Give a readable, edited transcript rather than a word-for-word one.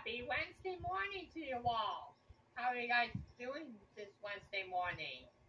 Happy Wednesday morning to you all. How are you guys doing this Wednesday morning?